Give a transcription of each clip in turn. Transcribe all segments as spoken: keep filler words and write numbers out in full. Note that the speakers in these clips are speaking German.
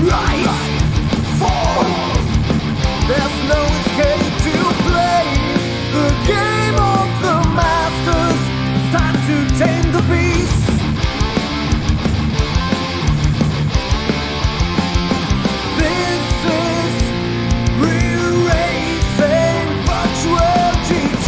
rise, fall. There's no escape to play the game of the masters. It's time to tame the beast. This is real racing virtual G T.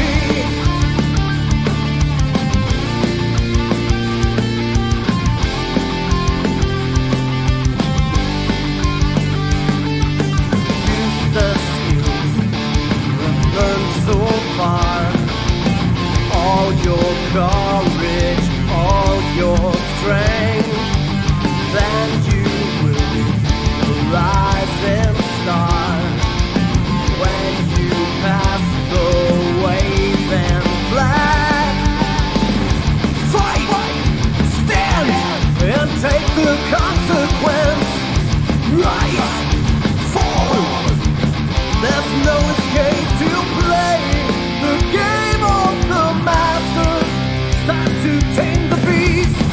So far, all your courage, all your strength, then you will be the rising star. When you pass the waving flag, fight, stand, and take the consequence. Rise, fall. There's no escape to play the game of the masters. It's time to tame the beast.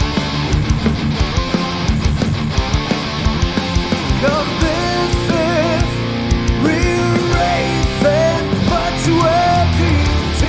'Cause this is real racing virtual G T.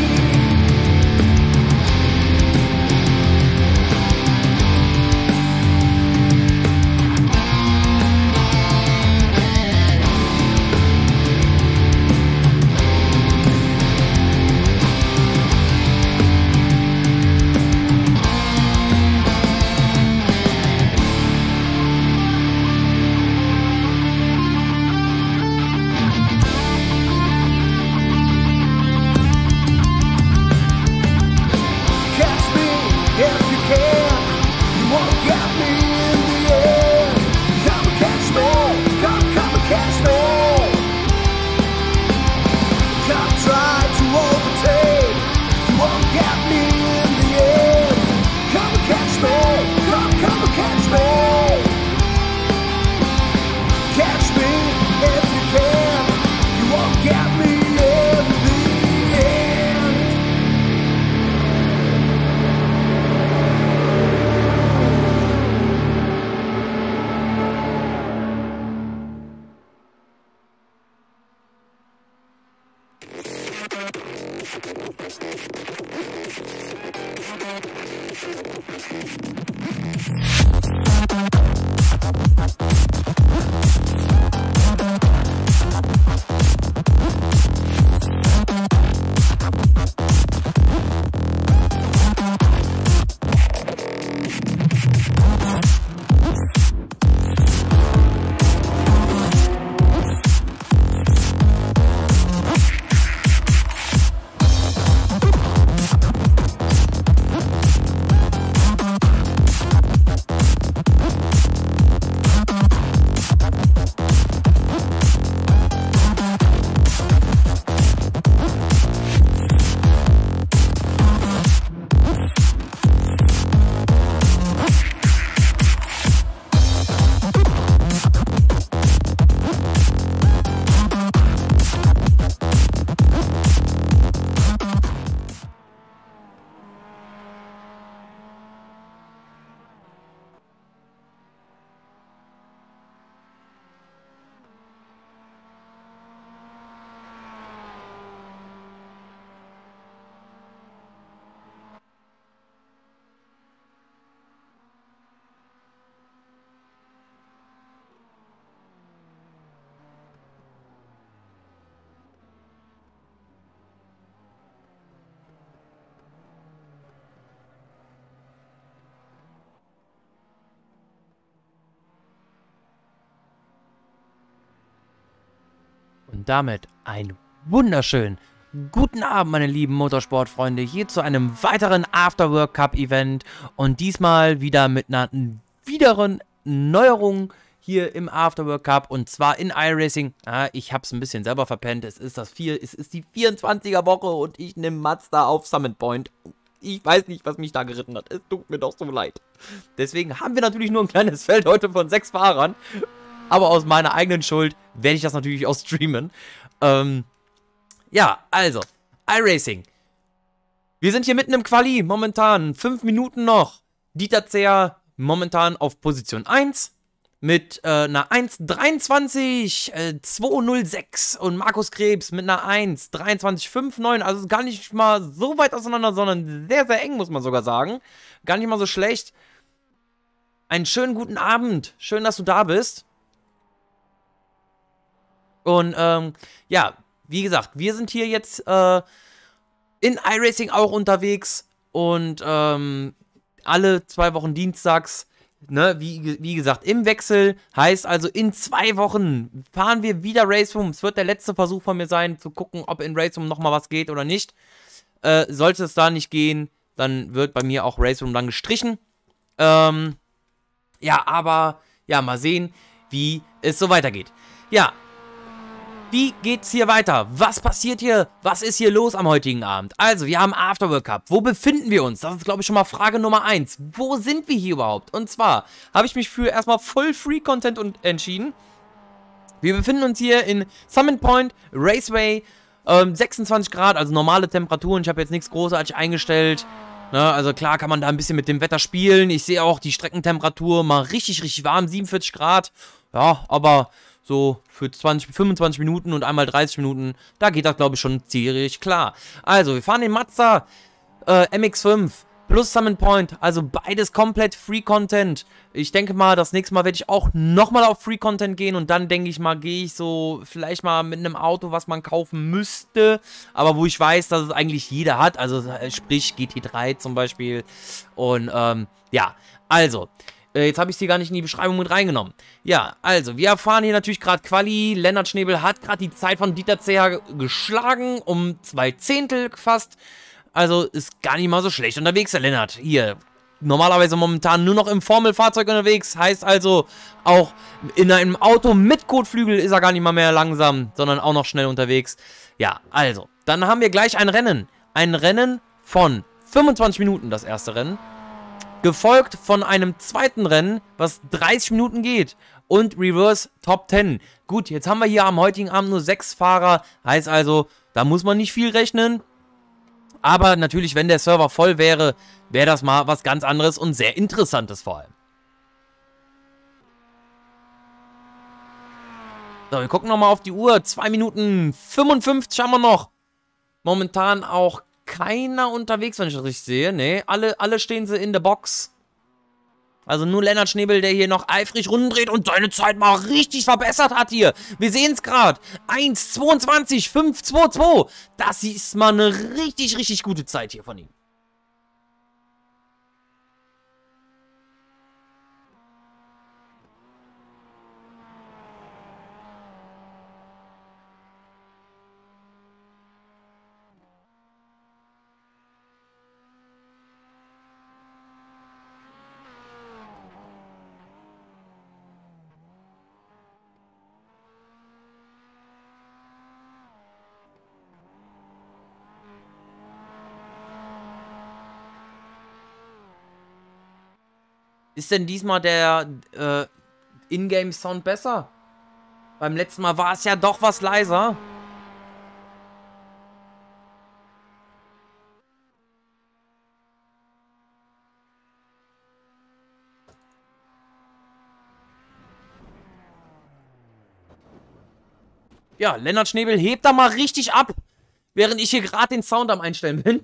Und damit einen wunderschönen guten Abend, meine lieben Motorsportfreunde, hier zu einem weiteren Afterwork Cup Event und diesmal wieder mit einer wideren Neuerung hier im Afterwork Cup und zwar in iRacing. Ah, ich habe es ein bisschen selber verpennt, es ist, das vier, es ist die vierundzwanziger Woche und ich nehme Mazda auf Summit Point. Ich weiß nicht, was mich da geritten hat, es tut mir doch so leid. Deswegen haben wir natürlich nur ein kleines Feld heute von sechs Fahrern. Aber aus meiner eigenen Schuld werde ich das natürlich auch streamen. Ähm, ja, also, iRacing. Wir sind hier mitten im Quali, momentan. Fünf Minuten noch. Dieter Zehr momentan auf Position eins. mit äh, einer eins dreiundzwanzig äh, zweihundertsechs und Markus Krebs mit einer eins dreiundzwanzig neunundfünfzig. Also gar nicht mal so weit auseinander, sondern sehr, sehr eng, muss man sogar sagen. Gar nicht mal so schlecht. Einen schönen guten Abend. Schön, dass du da bist. Und ähm, ja, wie gesagt, wir sind hier jetzt äh, in iRacing auch unterwegs. Und ähm, alle zwei Wochen dienstags. Ne, wie, wie gesagt, im Wechsel, heißt also in zwei Wochen fahren wir wieder Race Room. Es wird der letzte Versuch von mir sein, zu gucken, ob in Race Room nochmal was geht oder nicht. Äh, sollte es da nicht gehen, dann wird bei mir auch Race Room dann gestrichen. Ähm, ja, aber, ja, mal sehen, wie es so weitergeht. Ja, wie geht's hier weiter? Was passiert hier? Was ist hier los am heutigen Abend? Also, wir haben Afterworld Cup. Wo befinden wir uns? Das ist, glaube ich, schon mal Frage Nummer eins. Wo sind wir hier überhaupt? Und zwar habe ich mich für erstmal voll Free-Content entschieden. Wir befinden uns hier in Summon Point, Raceway, ähm, sechsundzwanzig Grad, also normale Temperaturen. Ich habe jetzt nichts großartig eingestellt. Ne, also klar kann man da ein bisschen mit dem Wetter spielen. Ich sehe auch die Streckentemperatur mal richtig, richtig warm, siebenundvierzig Grad. Ja, aber so für zwanzig, fünfundzwanzig Minuten und einmal dreißig Minuten, da geht das, glaube ich, schon ziemlich klar. Also, wir fahren den Mazda äh, M X fünf plus Summon Point, also beides komplett Free-Content. Ich denke mal, das nächste Mal werde ich auch nochmal auf Free-Content gehen und dann denke ich mal, gehe ich so vielleicht mal mit einem Auto, was man kaufen müsste, aber wo ich weiß, dass es eigentlich jeder hat, also sprich G T drei zum Beispiel. Und ähm, ja, also, äh, jetzt habe ich sie gar nicht in die Beschreibung mit reingenommen. Ja, also, wir erfahren hier natürlich gerade Quali. Lennart Schnebel hat gerade die Zeit von Dieter Zeher geschlagen, um zwei Zehntel fast. Also, ist gar nicht mal so schlecht unterwegs, der Lennart. Hier, normalerweise momentan nur noch im Formelfahrzeug unterwegs. Heißt also, auch in einem Auto mit Kotflügel ist er gar nicht mal mehr langsam, sondern auch noch schnell unterwegs. Ja, also, dann haben wir gleich ein Rennen. Ein Rennen von fünfundzwanzig Minuten, das erste Rennen. Gefolgt von einem zweiten Rennen, was dreißig Minuten geht. Und Reverse Top zehn. Gut, jetzt haben wir hier am heutigen Abend nur sechs Fahrer. Heißt also, da muss man nicht viel rechnen. Aber natürlich, wenn der Server voll wäre, wäre das mal was ganz anderes und sehr Interessantes vor allem. So, wir gucken nochmal auf die Uhr. zwei Minuten fünfundfünfzig haben wir noch. Momentan auch keiner unterwegs, wenn ich das richtig sehe. Nee, alle, alle stehen sie in der Box. Also nur Lennart Schnebel, der hier noch eifrig Runden dreht und seine Zeit mal richtig verbessert hat hier. Wir sehen es gerade. eins zweiundzwanzig fünf zweiundzwanzig. Das ist mal eine richtig, richtig gute Zeit hier von ihm. Ist denn diesmal der äh, Ingame-Sound besser? Beim letzten Mal war es ja doch was leiser. Ja, Lennart Schnebel hebt da mal richtig ab, während ich hier gerade den Sound am Einstellen bin.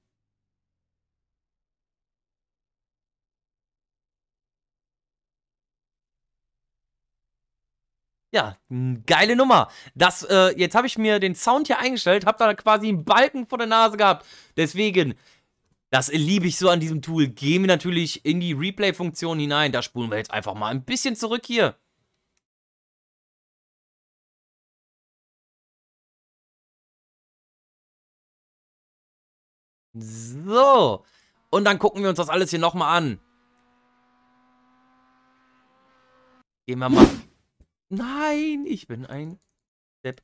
Ja, geile Nummer. Das, äh, jetzt habe ich mir den Sound hier eingestellt, habe da quasi einen Balken vor der Nase gehabt. Deswegen, das liebe ich so an diesem Tool. Gehen wir natürlich in die Replay-Funktion hinein. Da spulen wir jetzt einfach mal ein bisschen zurück hier. So. Und dann gucken wir uns das alles hier nochmal an. Gehen wir mal. Nein, ich bin ein Depp.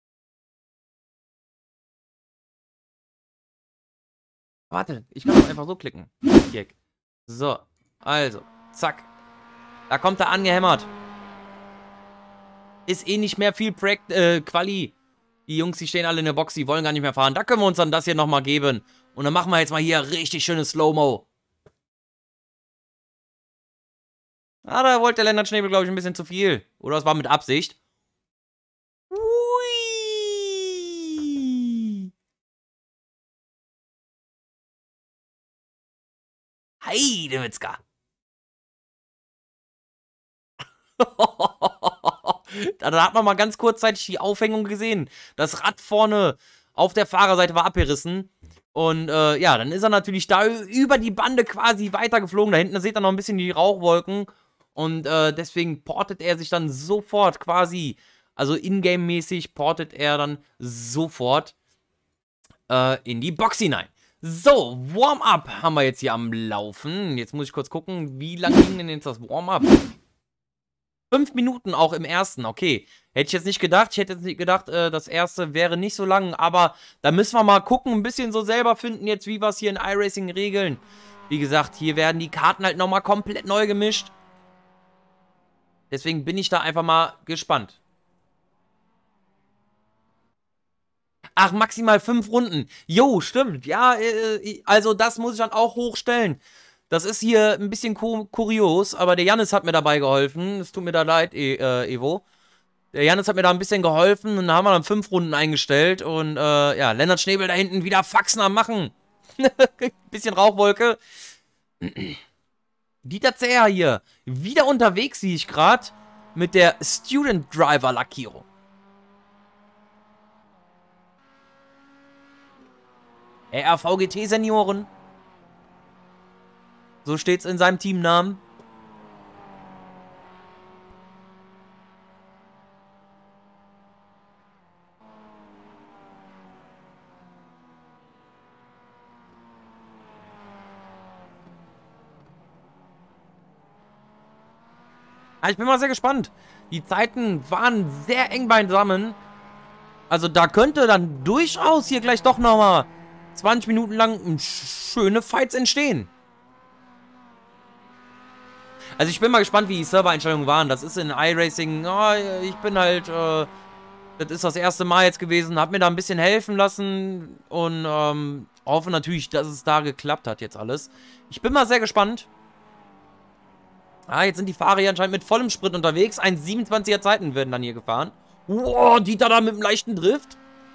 Warte, ich kann doch einfach so klicken. Hier. So, also, zack. Da kommt er angehämmert. Ist eh nicht mehr viel Projekt, äh, Quali. Die Jungs, die stehen alle in der Box, die wollen gar nicht mehr fahren. Da können wir uns dann das hier nochmal geben. Und dann machen wir jetzt mal hier richtig schönes Slow-Mo. Ah, da wollte der Lennart Schnäbel, glaube ich, ein bisschen zu viel. Oder es war mit Absicht. Hui. Heidewitzka. Da hat man mal ganz kurzzeitig die Aufhängung gesehen. Das Rad vorne auf der Fahrerseite war abgerissen. Und äh, ja, dann ist er natürlich da über die Bande quasi weitergeflogen. Da hinten seht ihr noch ein bisschen die Rauchwolken. Und äh, deswegen portet er sich dann sofort quasi, also ingame-mäßig portet er dann sofort äh, in die Box hinein. So, Warm-up haben wir jetzt hier am Laufen. Jetzt muss ich kurz gucken, wie lang ging denn jetzt das Warm-up? Fünf Minuten auch im ersten, okay. Hätte ich jetzt nicht gedacht. Ich hätte jetzt nicht gedacht, äh, das erste wäre nicht so lang. Aber da müssen wir mal gucken, ein bisschen so selber finden jetzt, wie wir es hier in iRacing regeln. Wie gesagt, hier werden die Karten halt nochmal komplett neu gemischt. Deswegen bin ich da einfach mal gespannt. Ach, maximal fünf Runden. Jo, stimmt. Ja, äh, also das muss ich dann auch hochstellen. Das ist hier ein bisschen kurios, aber der Jannis hat mir dabei geholfen. Es tut mir da leid, e äh, Evo. Der Jannis hat mir da ein bisschen geholfen und da haben wir dann fünf Runden eingestellt. Und äh, ja, Lennart Schnäbel da hinten wieder Faxen am Machen. Bisschen Rauchwolke. Dieter Zeher hier. Wieder unterwegs, sehe ich gerade. Mit der Student Driver Lackierung. R R V G T Senioren. So steht's in seinem Teamnamen. Ich bin mal sehr gespannt. Die Zeiten waren sehr eng beisammen. Also da könnte dann durchaus hier gleich doch nochmal zwanzig Minuten lang schöne Fights entstehen. Also ich bin mal gespannt, wie die Servereinstellungen waren. Das ist in iRacing, oh, ich bin halt, äh, das ist das erste Mal jetzt gewesen, hab mir da ein bisschen helfen lassen und ähm, hoffe natürlich, dass es da geklappt hat jetzt alles. Ich bin mal sehr gespannt. Ah, jetzt sind die Fahrer hier anscheinend mit vollem Sprit unterwegs. eins siebenundzwanziger Zeiten werden dann hier gefahren. Wow, Dieter da mit einem leichten Drift.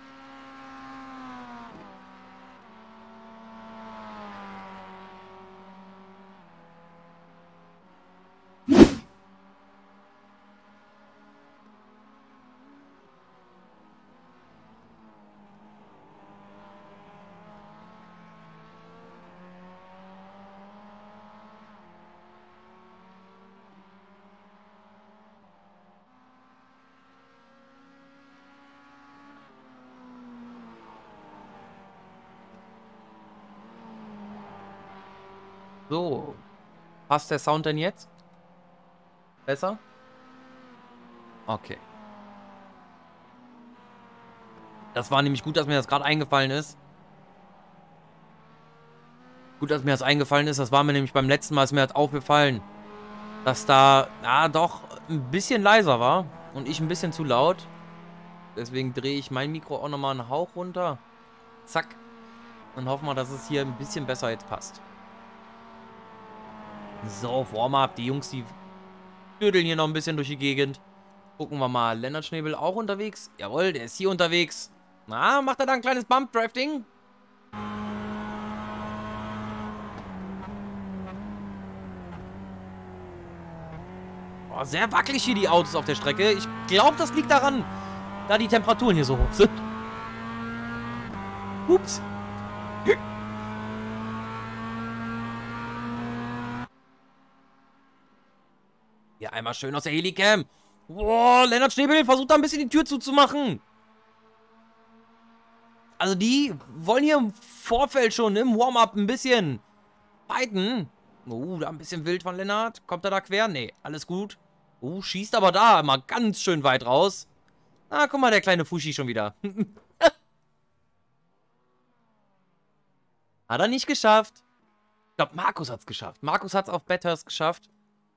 So. Passt der Sound denn jetzt? Besser? Okay. Das war nämlich gut, dass mir das gerade eingefallen ist. Gut, dass mir das eingefallen ist. Das war mir nämlich beim letzten Mal, ist mir halt aufgefallen, dass da, ja, doch ein bisschen leiser war. Und ich ein bisschen zu laut. Deswegen drehe ich mein Mikro auch nochmal einen Hauch runter. Zack. Und hoffen wir, dass es hier ein bisschen besser jetzt passt. So, Warm-up. Die Jungs, die dödeln hier noch ein bisschen durch die Gegend. Gucken wir mal. Lennart Schnäbel auch unterwegs? Jawohl, der ist hier unterwegs. Na, macht er da ein kleines Bump-Drafting? Oh, sehr wackelig hier die Autos auf der Strecke. Ich glaube, das liegt daran, da die Temperaturen hier so hoch sind. Ups. Hier einmal schön aus der Helicam. Boah, Lennart Schnäbel versucht da ein bisschen die Tür zuzumachen. Also die wollen hier im Vorfeld schon im Warm-up ein bisschen fighten. Oh, da ein bisschen wild von Lennart. Kommt er da quer? Nee, alles gut. Oh, schießt aber da mal ganz schön weit raus. Ah, guck mal, der kleine Fushi schon wieder. Hat er nicht geschafft. Ich glaube, Markus hat es geschafft. Markus hat es auf Bathurst geschafft.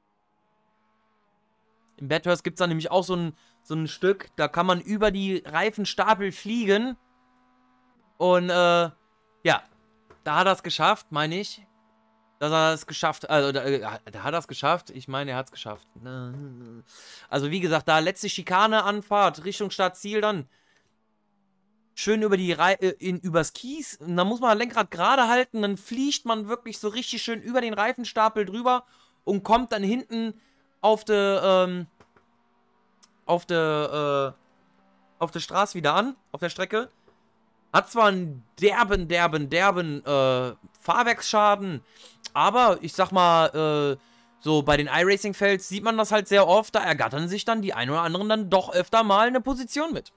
Im Bathurst gibt es da nämlich auch so ein, so ein Stück, da kann man über die Reifenstapel fliegen. Und, äh, ja, da hat er es geschafft, meine ich. dass er es geschafft, also da, da hat er es geschafft. Ich meine, er hat es geschafft. Also wie gesagt, da letzte Schikane Anfahrt Richtung Startziel dann schön über die Re in, übers Kies. Und dann muss man das Lenkrad gerade halten, dann fliegt man wirklich so richtig schön über den Reifenstapel drüber und kommt dann hinten auf der ähm, auf der äh, auf der Straße wieder an, auf der Strecke. Hat zwar einen derben, derben, derben äh, Fahrwerksschaden, aber ich sag mal, äh, so bei den iRacing-Felds sieht man das halt sehr oft, da ergattern sich dann die ein oder anderen dann doch öfter mal eine Position mit.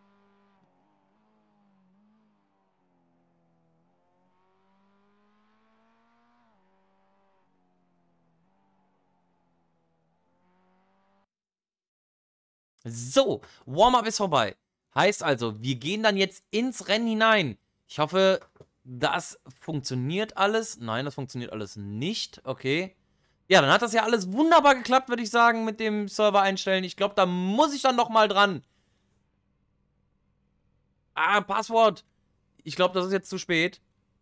So, Warm-up ist vorbei. Heißt also, wir gehen dann jetzt ins Rennen hinein. Ich hoffe, das funktioniert alles. Nein, das funktioniert alles nicht. Okay. Ja, dann hat das ja alles wunderbar geklappt, würde ich sagen, mit dem Server einstellen. Ich glaube, da muss ich dann nochmal dran. Ah, Passwort. Ich glaube, das ist jetzt zu spät.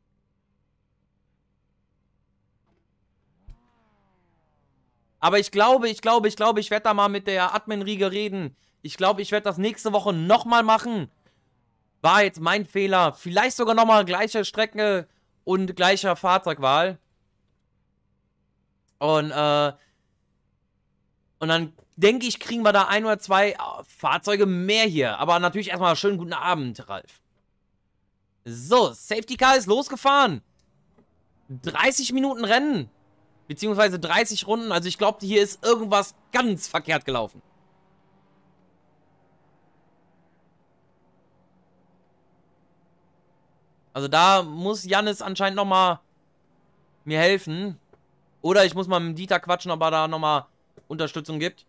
Aber ich glaube, ich glaube, ich glaube, ich werde da mal mit der Admin-Riege reden. Ich glaube, ich werde das nächste Woche nochmal machen. War jetzt mein Fehler. Vielleicht sogar nochmal gleiche Strecke und gleicher Fahrzeugwahl. Und, äh... Und dann denke ich, kriegen wir da ein oder zwei Fahrzeuge mehr hier. Aber natürlich erstmal schönen guten Abend, Ralf. So, Safety Car ist losgefahren. dreißig Minuten Rennen. Beziehungsweise dreißig Runden. Also ich glaube, hier ist irgendwas ganz verkehrt gelaufen. Also da muss Jannis anscheinend nochmal mir helfen. Oder ich muss mal mit Dieter quatschen, ob er da nochmal Unterstützung gibt.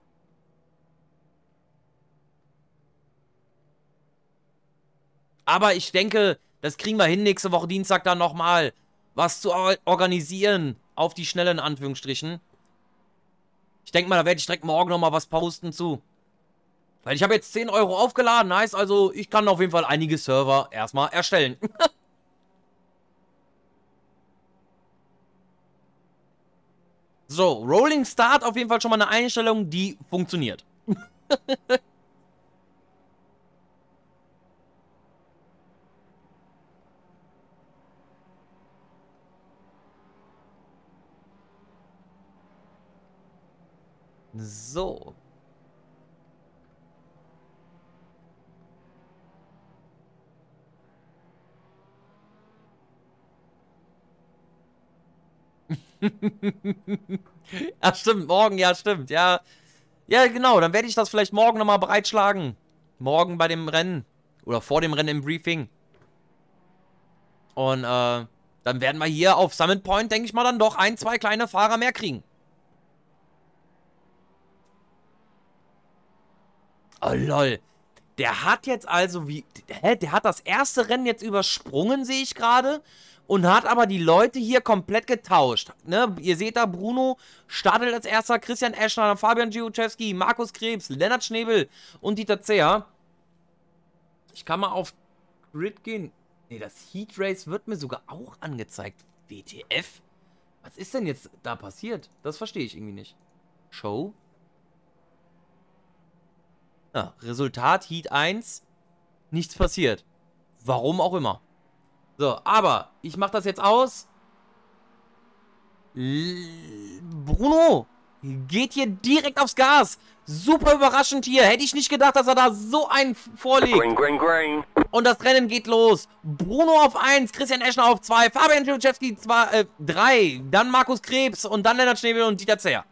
Aber ich denke, das kriegen wir hin, nächste Woche Dienstag dann nochmal was zu organisieren. Auf die Schnelle, in Anführungsstrichen. Ich denke mal, da werde ich direkt morgen nochmal was posten zu. Weil ich habe jetzt zehn Euro aufgeladen. Heißt also, ich kann auf jeden Fall einige Server erstmal erstellen. So, Rolling Start auf jeden Fall schon mal eine Einstellung, die funktioniert. So. Ja, stimmt, morgen, ja, stimmt, ja. Ja, genau, dann werde ich das vielleicht morgen nochmal bereitschlagen. Morgen bei dem Rennen. Oder vor dem Rennen im Briefing. Und, äh, dann werden wir hier auf Summit Point, denke ich mal, dann doch ein, zwei kleine Fahrer mehr kriegen. Oh, lol. Der hat jetzt also wie... Hä? Der hat das erste Rennen jetzt übersprungen, sehe ich gerade. Und hat aber die Leute hier komplett getauscht. Ne? Ihr seht da, Bruno startet als erster, Christian Eschner, Fabian Giuchewski, Markus Krebs, Lennart Schnebel und Dieter Zeher. Ich kann mal auf Grid gehen. Ne, das Heat Race wird mir sogar auch angezeigt. W T F? Was ist denn jetzt da passiert? Das verstehe ich irgendwie nicht. Show? Ja, Resultat Heat eins. Nichts passiert. Warum auch immer. So, aber ich mache das jetzt aus. L Bruno geht hier direkt aufs Gas. Super überraschend hier. Hätte ich nicht gedacht, dass er da so einen vorlegt. Green, green, green. Und das Rennen geht los. Bruno auf eins, Christian Eschner auf zwei, Fabian Giuchewski drei, dann Markus Krebs und dann Lennart Schnebel und Dieter Zeher.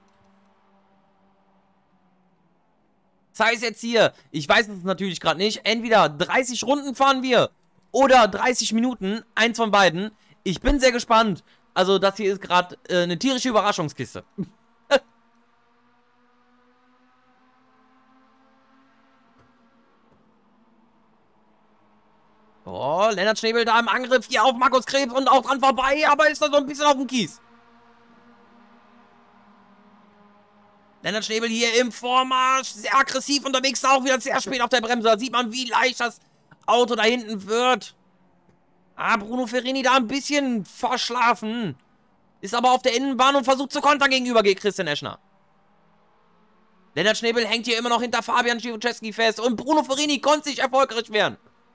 Das heißt jetzt hier, ich weiß es natürlich gerade nicht, entweder dreißig Runden fahren wir oder dreißig Minuten, eins von beiden. Ich bin sehr gespannt. Also das hier ist gerade äh, eine tierische Überraschungskiste. Oh, Lennart Schnebel da im Angriff hier auf Markus Krebs und auch dran vorbei, aber ist da so ein bisschen auf dem Kies. Lennart Schnebel hier im Vormarsch, sehr aggressiv unterwegs, auch wieder sehr spät auf der Bremse. Da sieht man, wie leicht das Auto da hinten wird. Ah, Bruno Ferrini da ein bisschen verschlafen. Ist aber auf der Innenbahn und versucht zu kontern gegenüber Christian Eschner. Lennart Schnebel hängt hier immer noch hinter Fabian Schiewczewski fest und Bruno Ferrini konnte nicht erfolgreich werden.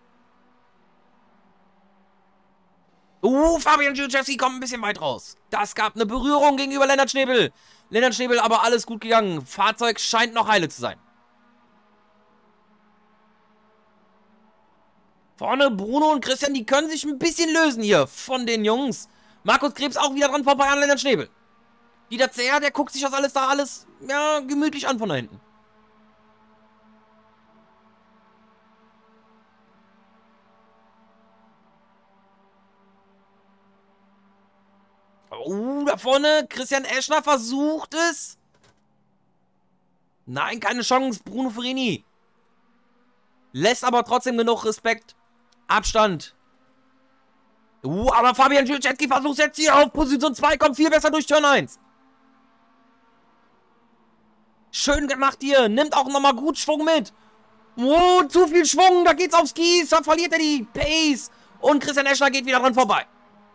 Uh, Fabian Schiewczewski kommt ein bisschen weit raus. Das gab eine Berührung gegenüber Lennart Schnebel. Lennart Schnebel aber alles gut gegangen. Fahrzeug scheint noch heile zu sein. Vorne Bruno und Christian, die können sich ein bisschen lösen hier von den Jungs. Markus Krebs auch wieder dran vorbei an Lennart Schnebel. Dieter Zeher, der guckt sich das alles da alles, ja, gemütlich an von da hinten. Oh, da vorne, Christian Eschner versucht es. Nein, keine Chance, Bruno Ferrini. Lässt aber trotzdem genug Respekt. Abstand. Uh, aber Fabian Schiewczewski versucht jetzt hier auf Position zwei, kommt viel besser durch Turn eins. Schön gemacht hier, nimmt auch nochmal gut Schwung mit. Oh, zu viel Schwung, da geht's aufs Kies, da verliert er die Pace. Und Christian Eschner geht wieder dran vorbei.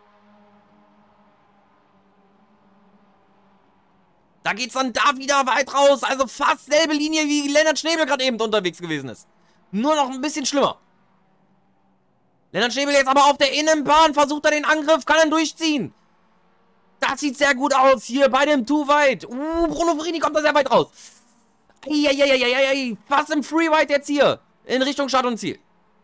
Da geht's dann da wieder weit raus. Also fast selbe Linie, wie Lennart Schnebel gerade eben unterwegs gewesen ist. Nur noch ein bisschen schlimmer. Lennart Schnebel jetzt aber auf der Innenbahn. Versucht er den Angriff, kann er durchziehen. Das sieht sehr gut aus hier bei dem Too Weit. Uh, Bruno Ferrini kommt da sehr weit raus. Eieieiei, fast im Freeride jetzt hier. In Richtung Start und Ziel.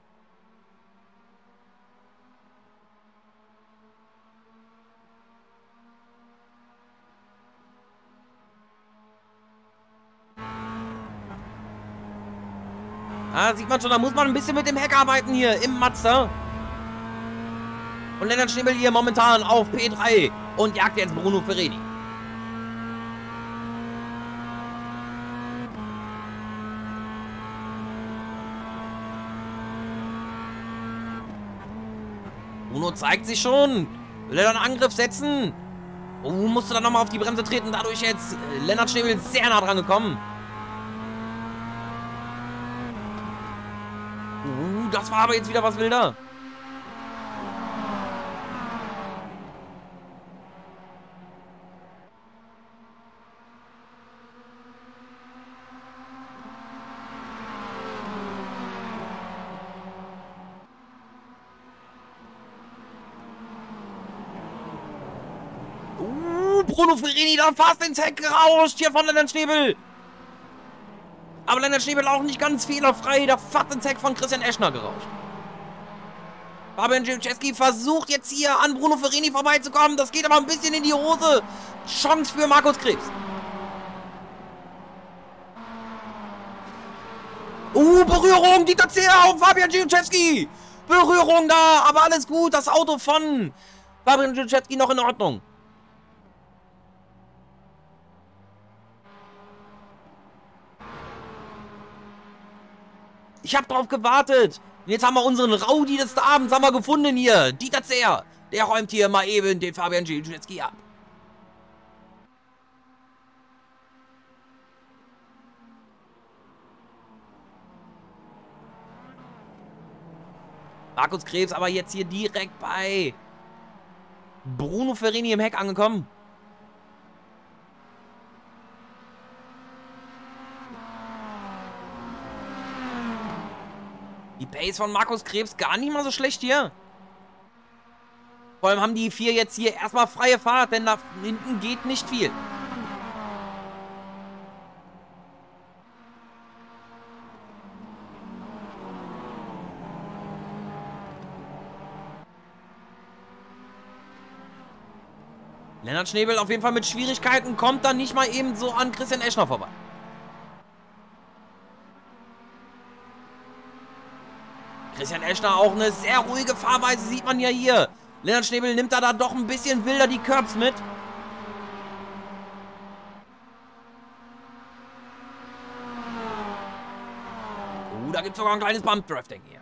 Ah, sieht man schon, da muss man ein bisschen mit dem Heck arbeiten hier im Mazda. Und Lennart Schnebel hier momentan auf P drei und jagt jetzt Bruno Ferrini. Bruno zeigt sich schon. Will er einen Angriff setzen? Oh, musste dann nochmal auf die Bremse treten. Dadurch jetzt Lennart Schnebel sehr nah dran gekommen. Uh, das war aber jetzt wieder was wilder. Uh, Bruno Ferrini da fast ins Heck gerauscht hier von Lennart Schnebel. Aber Lennart Schnebel auch nicht ganz fehlerfrei. Der fast ins Heck von Christian Eschner gerauscht. Fabian Schiewczewski versucht jetzt hier an Bruno Ferrini vorbeizukommen. Das geht aber ein bisschen in die Hose. Chance für Markus Krebs. Uh, Berührung. Dieter Zeher auf Fabian Schiewczewski. Berührung da, aber alles gut. Das Auto von Fabian Schiewczewski noch in Ordnung. Ich habe drauf gewartet. Und jetzt haben wir unseren Rowdy des Abends haben wir gefunden hier. Dieter Zeher. Der räumt hier mal eben den Fabian Schiewczewski ab. Markus Krebs aber jetzt hier direkt bei Bruno Ferrini im Heck angekommen. Die Pace von Markus Krebs gar nicht mal so schlecht hier. Vor allem haben die vier jetzt hier erstmal freie Fahrt, denn da hinten geht nicht viel. Lennart Schnebel auf jeden Fall mit Schwierigkeiten, kommt dann nicht mal eben so an Christian Eschner vorbei. Christian Eschner auch eine sehr ruhige Fahrweise, sieht man ja hier. Lennart Schnebel nimmt da, da doch ein bisschen wilder die Curbs mit. Uh, da gibt es sogar ein kleines Bump-Drifting hier.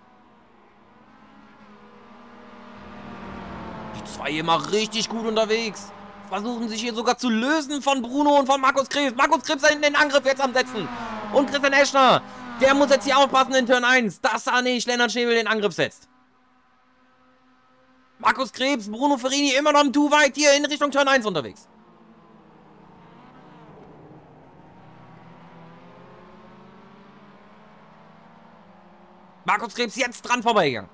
Die zwei hier mal richtig gut unterwegs. Versuchen sich hier sogar zu lösen von Bruno und von Markus Krebs. Markus Krebs da hinten den Angriff jetzt am Setzen. Und Christian Eschner. Der muss jetzt hier aufpassen in Turn eins, dass da nicht Lennart Schnebel den Angriff setzt. Markus Krebs, Bruno Ferrini immer noch im Too weit hier in Richtung Turn eins unterwegs. Markus Krebs jetzt dran vorbeigegangen.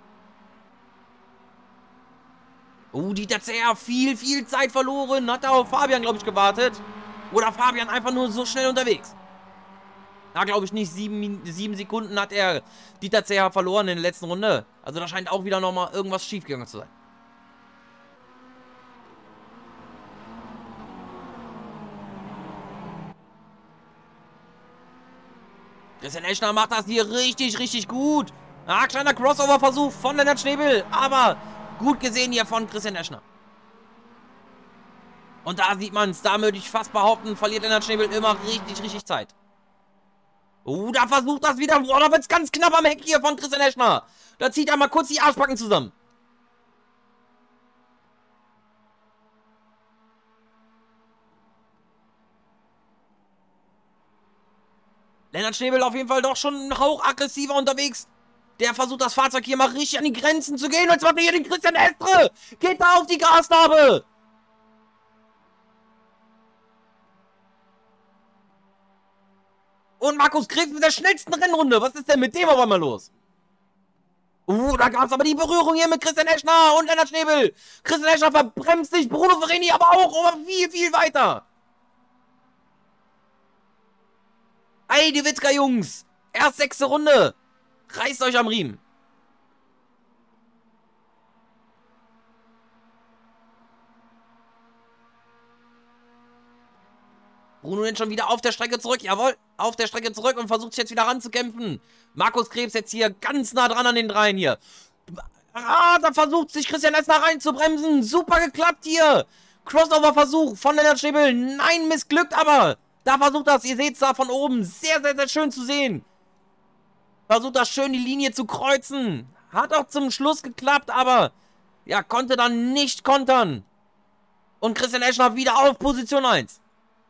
Oh, Dieter Zeher, viel, viel Zeit verloren. Hat er auf Fabian, glaube ich, gewartet. Oder Fabian einfach nur so schnell unterwegs. Na, glaube ich nicht. Sieben, sieben Sekunden hat er Dieter Zeher verloren in der letzten Runde. Also da scheint auch wieder nochmal irgendwas schiefgegangen zu sein. Christian Eschner macht das hier richtig, richtig gut. Ah, kleiner Crossover-Versuch von Lennart Schnebel. Aber gut gesehen hier von Christian Eschner. Und da sieht man es. Da würde ich fast behaupten, verliert Lennart Schnebel immer richtig, richtig Zeit. Oh, da versucht das wieder. Boah, da wird es ganz knapp am Heck hier von Christian Eschner. Da zieht er mal kurz die Arschbacken zusammen. Lennart Schnebel auf jeden Fall doch schon einen Hauch aggressiver unterwegs. Der versucht das Fahrzeug hier mal richtig an die Grenzen zu gehen. Und jetzt macht er hier den Christian Estre. Geht da auf die Gasnarbe. Und Markus Krebs mit der schnellsten Rennrunde. Was ist denn mit dem aber mal los? Uh, da gab es aber die Berührung hier mit Christian Eschner und Lennart Schnebel. Christian Eschner verbremst sich, Bruno Ferrini aber auch, aber viel, viel weiter. Ey, die Witzka Jungs. Erst sechste Runde. Reißt euch am Riemen. Bruno nimmt schon wieder auf der Strecke zurück. Jawohl, auf der Strecke zurück und versucht sich jetzt wieder ranzukämpfen. Markus Krebs jetzt hier ganz nah dran an den dreien hier. Ah, da versucht sich Christian Esner reinzubremsen. Super geklappt hier. Crossover-Versuch von Lennart Schnebel. Nein, missglückt aber. Da versucht das, ihr seht es da von oben. Sehr, sehr, sehr schön zu sehen. Versucht das schön die Linie zu kreuzen. Hat auch zum Schluss geklappt, aber ja, konnte dann nicht kontern. Und Christian Eschner wieder auf Position eins.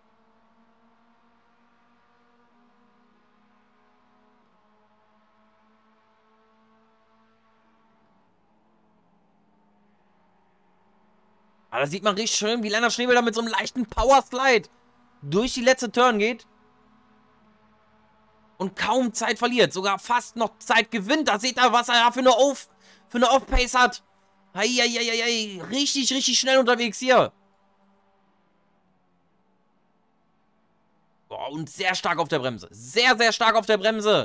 Aber da sieht man richtig schön, wie Lennart Schnebel da mit so einem leichten Power-Slide durch die letzte Turn geht. Und kaum Zeit verliert. Sogar fast noch Zeit gewinnt. Da seht ihr, was er da für eine Off, für eine Off-Pace hat. Heieieiei. Richtig, richtig schnell unterwegs hier. Boah, und sehr stark auf der Bremse. Sehr, sehr stark auf der Bremse.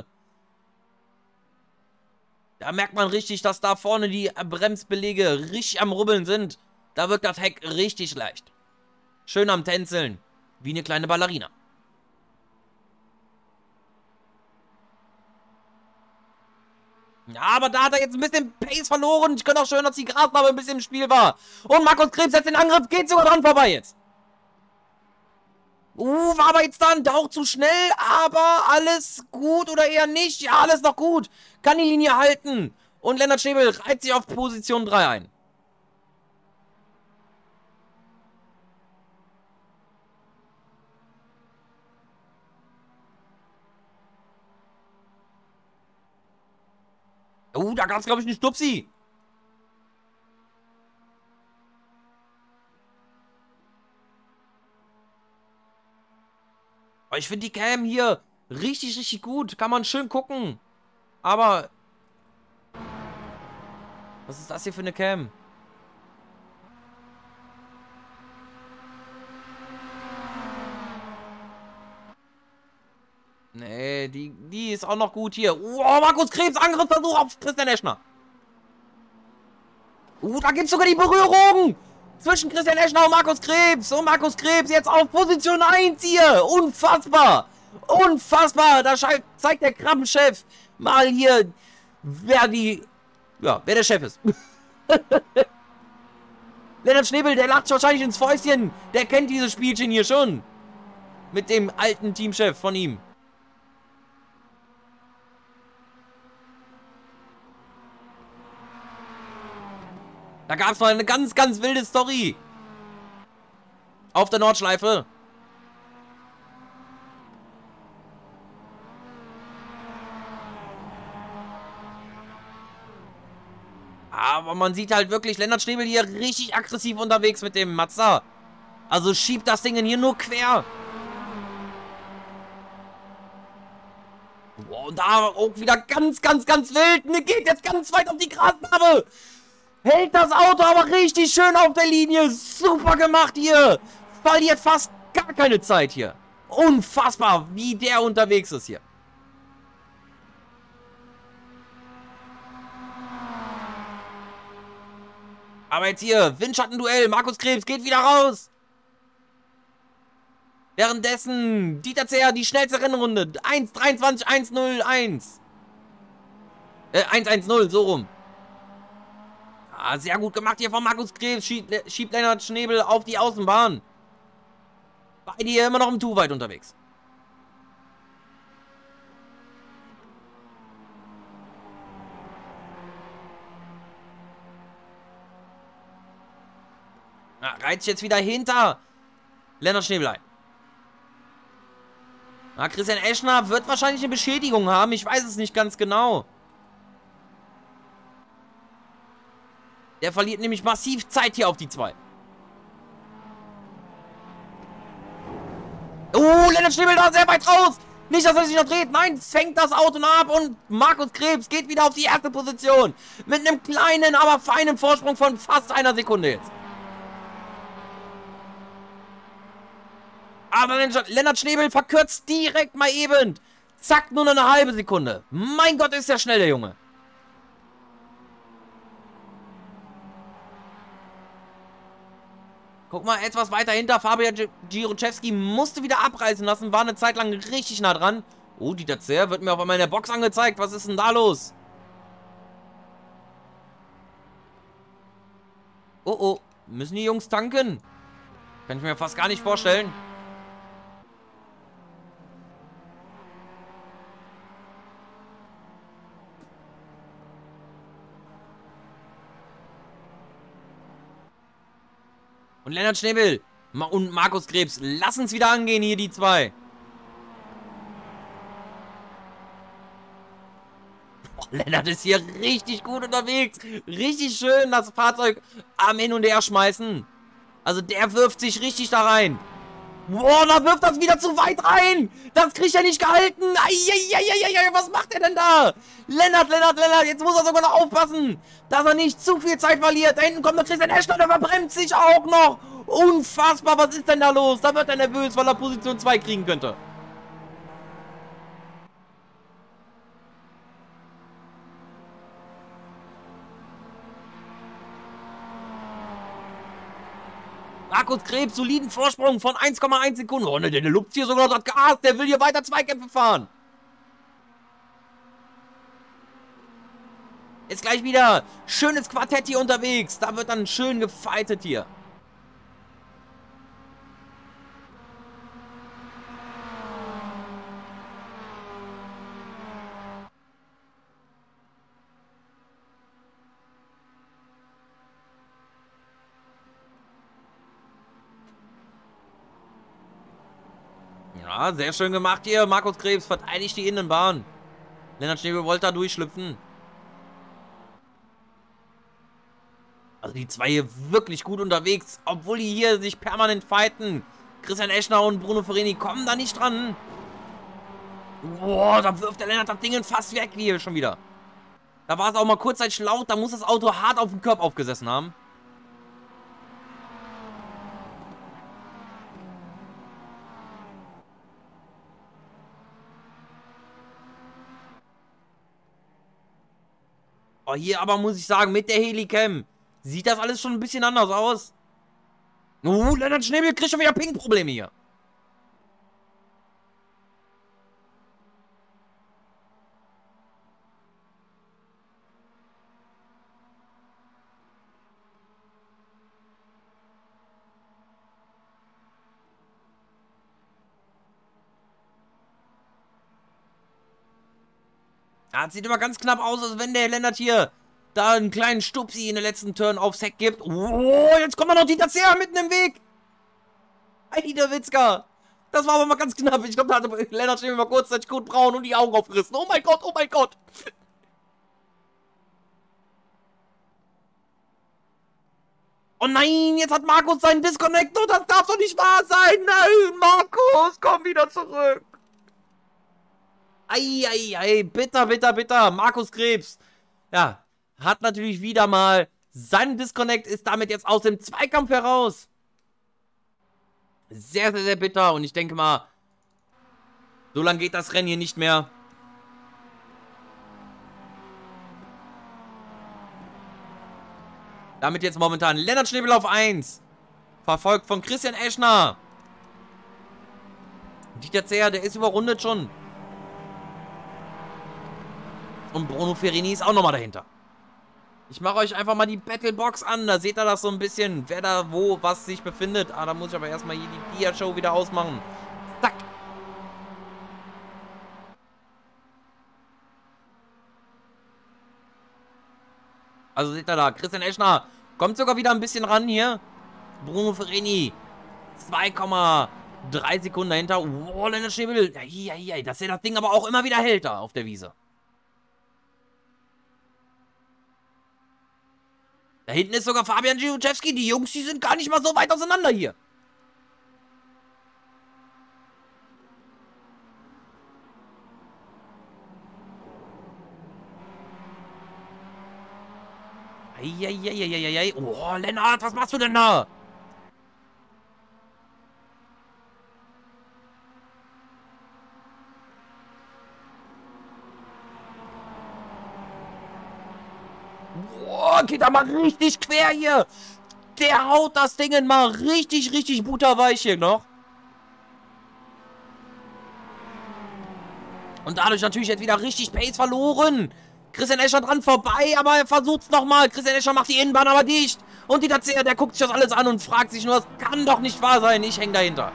Da merkt man richtig, dass da vorne die Bremsbeläge richtig am Rubbeln sind. Da wirkt das Heck richtig leicht. Schön am Tänzeln. Wie eine kleine Ballerina. Ja, aber da hat er jetzt ein bisschen Pace verloren. Ich könnte auch schön, dass die Grasnarbe ein bisschen im Spiel war. Und Markus Krebs setzt den Angriff. Geht sogar dran vorbei jetzt. Uh, war aber jetzt dann auch zu schnell. Aber alles gut oder eher nicht? Ja, alles noch gut. Kann die Linie halten. Und Lennart Schnebel reiht sich auf Position drei ein. Oh, da gab es, glaube ich, einen Stupsi. Aber ich finde die Cam hier richtig, richtig gut. Kann man schön gucken. Aber was ist das hier für eine Cam? Nee, die, die ist auch noch gut hier. Oh, Markus Krebs, Angriffsversuch auf Christian Eschner. Uh, da gibt es sogar die Berührung zwischen Christian Eschner und Markus Krebs. Und Markus Krebs jetzt auf Position eins hier. Unfassbar. Unfassbar. Da zeigt der Krabbenchef mal hier, wer die, ja, wer der Chef ist. Lennart Schnebel, der lacht wahrscheinlich ins Fäustchen. Der kennt dieses Spielchen hier schon. Mit dem alten Teamchef von ihm. Da gab es mal eine ganz, ganz wilde Story. Auf der Nordschleife. Aber man sieht halt wirklich Lennart Schnebel hier richtig aggressiv unterwegs mit dem Mazda. Also schiebt das Ding hier nur quer. Boah, und da auch wieder ganz, ganz, ganz wild. Ne, geht jetzt ganz weit auf die Grasnarbe. Hält das Auto aber richtig schön auf der Linie. Super gemacht hier. Verliert fast gar keine Zeit hier. Unfassbar, wie der unterwegs ist hier. Aber jetzt hier, Windschattenduell. Markus Krebs geht wieder raus. Währenddessen Dieter Zeher die schnellste Rennrunde. eins dreiundzwanzig eins null eins. Äh, eins eins null, so rum. Ah, sehr gut gemacht hier von Markus Krebs. Schiebt, schiebt Lennart Schnebel auf die Außenbahn. Beide hier immer noch im Tu-Weit unterwegs. Ah, reizt jetzt wieder hinter Lennart Schnebel ein. Ah, Christian Eschner wird wahrscheinlich eine Beschädigung haben. Ich weiß es nicht ganz genau. Der verliert nämlich massiv Zeit hier auf die zwei. Oh, Lennart Schnebel da sehr weit raus. Nicht, dass er sich noch dreht. Nein, fängt das Auto noch ab und Markus Krebs geht wieder auf die erste Position. Mit einem kleinen, aber feinen Vorsprung von fast einer Sekunde jetzt. Aber Lennart Schnebel verkürzt direkt mal eben. Zack, nur noch eine halbe Sekunde. Mein Gott, ist der schnell, der Junge. Guck mal, etwas weiter hinter. Fabian Giroczewski musste wieder abreißen lassen. War eine Zeit lang richtig nah dran. Oh, Dieter Zeher wird mir auf einmal in der Box angezeigt. Was ist denn da los? Oh, oh. Müssen die Jungs tanken? Kann ich mir fast gar nicht vorstellen. Und Lennart Schnebel und Markus Krebs, lass uns wieder angehen hier, die zwei. Boah, Lennart ist hier richtig gut unterwegs. Richtig schön das Fahrzeug am Hin und Her schmeißen. Also der wirft sich richtig da rein. Boah, da wirft das wieder zu weit rein. Das kriegt er nicht gehalten. Eieieiei, was macht er denn da? Lennart, Lennart, Lennart, jetzt muss er sogar noch aufpassen, dass er nicht zu viel Zeit verliert. Da hinten kommt noch Christian Eschner, der verbremst sich auch noch. Unfassbar, was ist denn da los? Da wird er nervös, weil er Position zwei kriegen könnte. Markus Krebs, soliden Vorsprung von eins Komma eins Sekunden. Oh ne, der lupt hier sogar das Gas. Der will hier weiter Zweikämpfe fahren. Ist gleich wieder schönes Quartett hier unterwegs. Da wird dann schön gefightet hier. Ja, sehr schön gemacht hier. Markus Krebs verteidigt die Innenbahn. Lennart Schnebel wollte da durchschlüpfen. Also die zwei hier wirklich gut unterwegs, obwohl die hier sich permanent fighten. Christian Eschner und Bruno Ferrini kommen da nicht dran. Boah, da wirft der Lennart das Ding fast weg hier schon wieder. Da war es auch mal kurzzeitig laut, da muss das Auto hart auf dem Körper aufgesessen haben. Oh, hier aber muss ich sagen, mit der Helicam sieht das alles schon ein bisschen anders aus. Oh, Lennart Schnebel kriegt schon wieder Ping-Probleme hier. Das sieht immer ganz knapp aus, als wenn der Lennart hier da einen kleinen Stupsi in der letzten Turn aufs Heck gibt. Oh, jetzt kommt noch Dieter Zeher mitten im Weg. Heide Witzka. Das war aber mal ganz knapp. Ich glaube, da hatte Lennart Schnebel mal kurzzeitig Code Braun und die Augen aufgerissen. Oh mein Gott, oh mein Gott. Oh nein, jetzt hat Markus seinen Disconnect. Oh, das darf doch nicht wahr sein. Nein, Markus, komm wieder zurück. Eieiei, bitter, bitter, bitter. Markus Krebs. Ja, hat natürlich wieder mal seinen Disconnect, ist damit jetzt aus dem Zweikampf heraus. Sehr, sehr, sehr bitter. Und ich denke mal, so lange geht das Rennen hier nicht mehr. Damit jetzt momentan Lennart Schnebel auf eins. Verfolgt von Christian Eschner. Dieter Zeher, der ist überrundet schon. Und Bruno Ferrini ist auch nochmal dahinter. Ich mache euch einfach mal die Battlebox an. Da seht ihr das so ein bisschen. Wer da wo, was sich befindet. Ah, da muss ich aber erstmal hier die Dia-Show wieder ausmachen. Zack. Also seht ihr da, Christian Eschner kommt sogar wieder ein bisschen ran hier. Bruno Ferrini, zwei Komma drei Sekunden dahinter. Oh, Lennart Schnebel. Ja, ja, ja, dass er das Ding aber auch immer wieder hält da auf der Wiese. Da hinten ist sogar Fabian Giuszewski. Die Jungs, die sind gar nicht mal so weit auseinander hier. Eieieiei. Oh, Lennart, was machst du denn da? Boah, geht da mal richtig quer hier. Der haut das Ding mal richtig, richtig butterweich hier noch. Und dadurch natürlich jetzt wieder richtig Pace verloren. Christian Eschner dran vorbei, aber er versucht es nochmal. Christian Eschner macht die Innenbahn aber dicht. Und die Tatsache, der guckt sich das alles an und fragt sich nur, das kann doch nicht wahr sein. Ich hänge dahinter.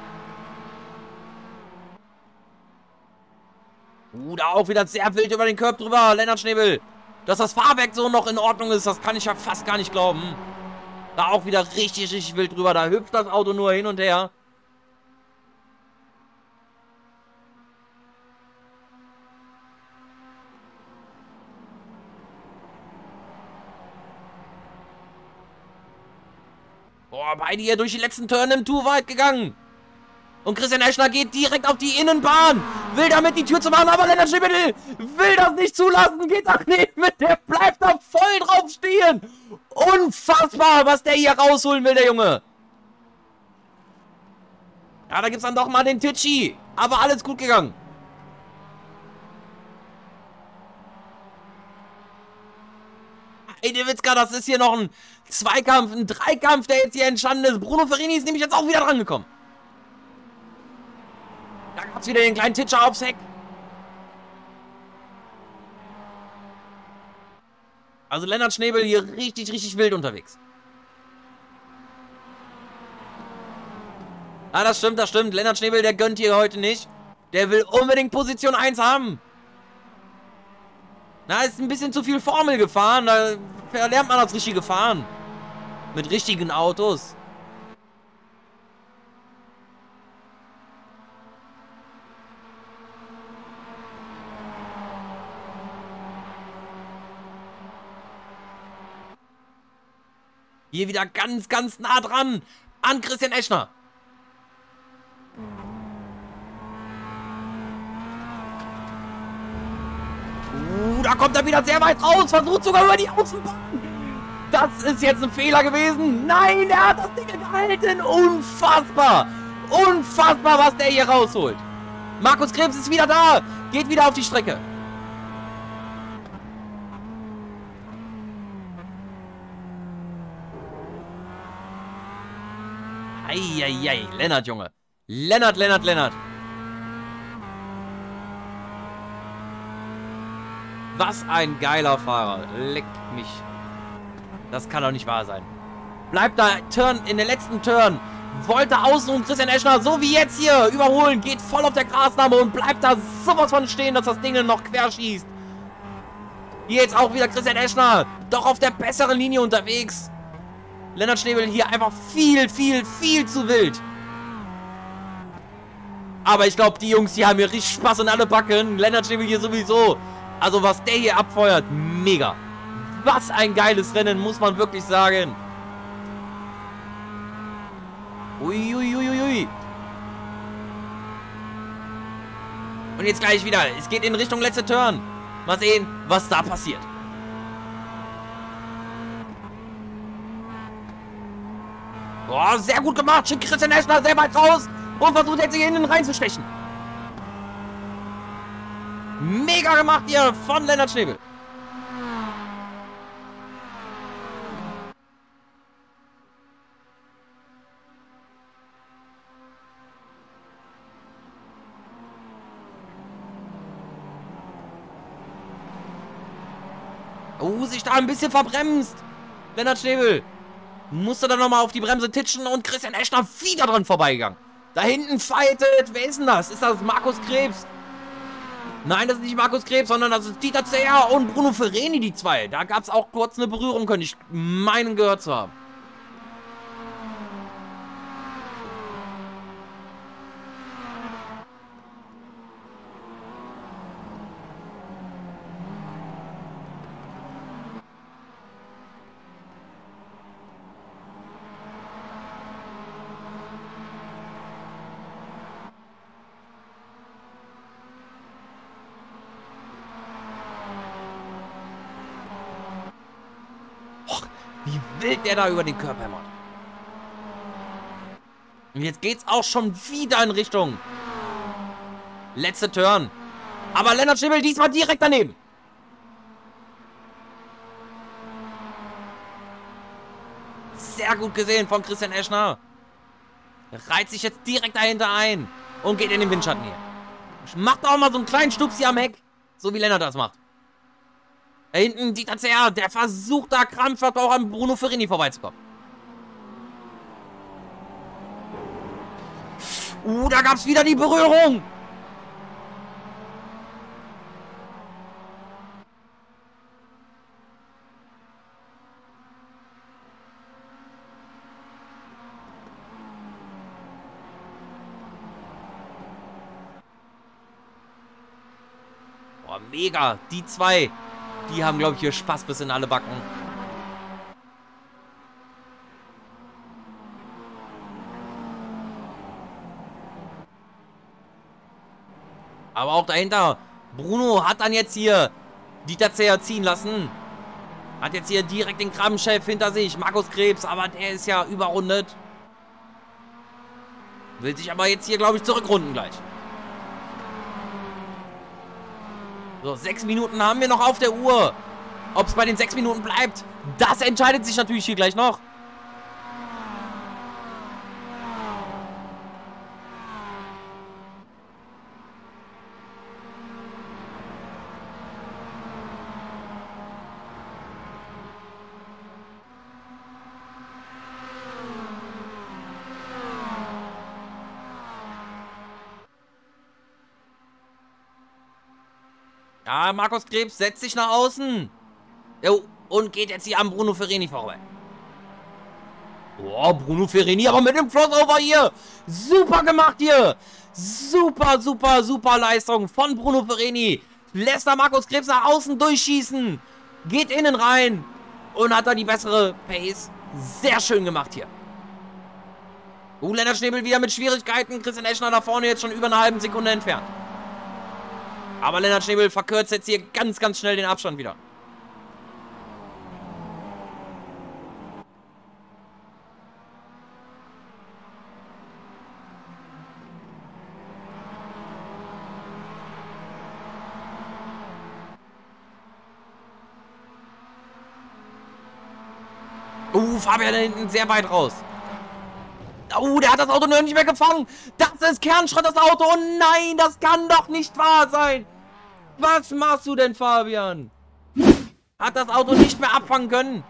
Uh, da auch wieder sehr wild über den Körb drüber. Lennart Schnebel. Dass das Fahrwerk so noch in Ordnung ist, das kann ich ja fast gar nicht glauben. Da auch wieder richtig, richtig wild drüber. Da hüpft das Auto nur hin und her. Boah, beide hier durch die letzten Turnen too weit gegangen. Und Christian Eschner geht direkt auf die Innenbahn. Will damit die Tür zu machen, aber Lennart Schnebel will das nicht zulassen. Geht da neben mit, der bleibt da voll drauf stehen. Unfassbar, was der hier rausholen will, der Junge. Ja, da gibt's dann doch mal den Titschi. Aber alles gut gegangen. Ey, Witzka, das ist hier noch ein Zweikampf, ein Dreikampf, der jetzt hier entstanden ist. Bruno Ferrini ist nämlich jetzt auch wieder dran gekommen. Da gab es wieder den kleinen Titscher aufs Heck. Also Lennart Schnebel hier richtig, richtig wild unterwegs. Ah, das stimmt, das stimmt. Lennart Schnebel, der gönnt hier heute nicht. Der will unbedingt Position eins haben. Na, ist ein bisschen zu viel Formel gefahren. Da verlernt man das richtige Fahren. Mit richtigen Autos. Hier wieder ganz, ganz nah dran an Christian Eschner. Uh, da kommt er wieder sehr weit raus. Versucht sogar über die Außenbahn. Das ist jetzt ein Fehler gewesen. Nein, er hat das Ding gehalten. Unfassbar. Unfassbar, was der hier rausholt. Markus Krebs ist wieder da. Geht wieder auf die Strecke. Eieiei, Lennart, Junge. Lennart, Lennart, Lennart. Was ein geiler Fahrer. Leck mich. Das kann doch nicht wahr sein. Bleibt da, Turn, in der letzten Turn. Wollte außen und Christian Eschner, so wie jetzt hier, überholen. Geht voll auf der Grasnarbe und bleibt da sowas von stehen, dass das Ding noch quer schießt. Hier jetzt auch wieder Christian Eschner. Doch auf der besseren Linie unterwegs. Lennart Schnebel hier einfach viel, viel, viel zu wild. Aber ich glaube, die Jungs, die haben hier richtig Spaß in alle Backen. Lennart Schnebel hier sowieso. Also was der hier abfeuert, mega. Was ein geiles Rennen, muss man wirklich sagen. Uiuiuiui. Und jetzt gleich wieder. Es geht in Richtung letzte Turn. Mal sehen, was da passiert. Boah, sehr gut gemacht. Schickt Christian Eschner sehr weit raus und versucht jetzt hier hinten reinzustechen. Mega gemacht hier von Lennart Schnebel. Oh, sich da ein bisschen verbremst. Lennart Schnebel musste dann nochmal auf die Bremse titschen und Christian Eschner wieder dran vorbeigegangen. Da hinten fightet. Wer ist denn das? Ist das Markus Krebs? Nein, das ist nicht Markus Krebs, sondern das ist Dieter Zeher und Bruno Ferreni, die zwei. Da gab es auch kurz eine Berührung, könnte ich meinen gehört zu haben. Wie wild der da über den Körper hämmert. Und jetzt geht's auch schon wieder in Richtung letzte Turn. Aber Lennart Schnebel diesmal direkt daneben. Sehr gut gesehen von Christian Eschner. Reiht sich jetzt direkt dahinter ein und geht in den Windschatten hier. Macht auch mal so einen kleinen Stups hier am Heck. So wie Lennart das macht. Da hinten Dieter Zeher, der versucht da krampfhaft auch an Bruno Ferreni vorbeizukommen. Uh, da gab es wieder die Berührung. Boah, mega. Die zwei. Die haben, glaube ich, hier Spaß bis in alle Backen. Aber auch dahinter. Bruno hat dann jetzt hier Dieter Zeher ziehen lassen. Hat jetzt hier direkt den Krabbenchef hinter sich. Markus Krebs, aber der ist ja überrundet. Will sich aber jetzt hier, glaube ich, zurückrunden gleich. So, sechs Minuten haben wir noch auf der Uhr. Ob es bei den sechs Minuten bleibt, das entscheidet sich natürlich hier gleich noch. Ja, Markus Krebs setzt sich nach außen. Jo, und geht jetzt hier an Bruno Ferreni vorbei. Boah, Bruno Ferreni, aber mit dem Crossover hier. Super gemacht hier. Super, super, super Leistung von Bruno Ferreni. Lässt da Markus Krebs nach außen durchschießen. Geht innen rein. Und hat da die bessere Pace. Sehr schön gemacht hier. Uh, Lennart Schnebel wieder mit Schwierigkeiten. Christian Eschner da vorne jetzt schon über eine halbe Sekunde entfernt. Aber Lennart Schnebel verkürzt jetzt hier ganz, ganz schnell den Abstand wieder. Uh, Fabian da hinten sehr weit raus. Oh, der hat das Auto noch nicht mehr gefangen. Das ist Kernschrott, das Auto. Oh nein, das kann doch nicht wahr sein. Was machst du denn, Fabian? Hat das Auto nicht mehr abfangen können.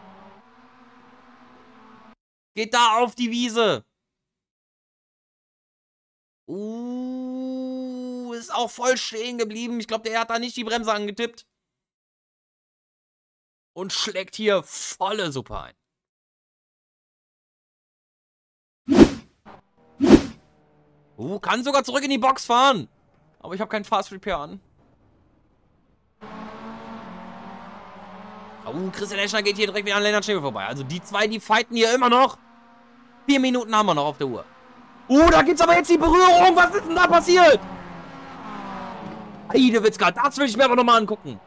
Geht da auf die Wiese. Uh, ist auch voll stehen geblieben. Ich glaube, der hat da nicht die Bremse angetippt. Und schlägt hier volle Suppe ein. Uh, kann sogar zurück in die Box fahren. Aber ich habe keinen Fast Repair an. Uh, Christian Eschner geht hier direkt wieder an Lennart Schnebel vorbei. Also die zwei, die fighten hier immer noch. Vier Minuten haben wir noch auf der Uhr. Uh, da gibt's aber jetzt die Berührung. Was ist denn da passiert? Heidewitzka, das will ich mir aber nochmal angucken.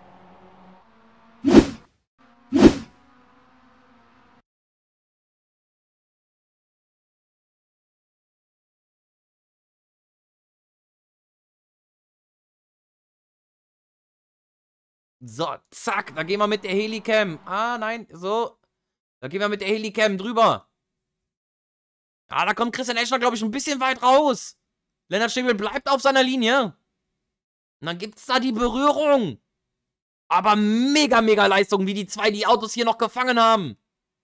So, zack, da gehen wir mit der Helicam. Ah, nein, so. Da gehen wir mit der Helicam drüber. Ah, da kommt Christian Eschner, glaube ich, ein bisschen weit raus. Lennart Stäbel bleibt auf seiner Linie. Und dann gibt es da die Berührung. Aber mega, mega Leistung, wie die zwei die Autos hier noch gefangen haben.